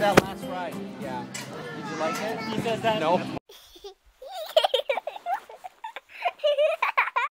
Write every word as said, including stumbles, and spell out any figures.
that last ride. Yeah. Did you like it? He says that. Nope.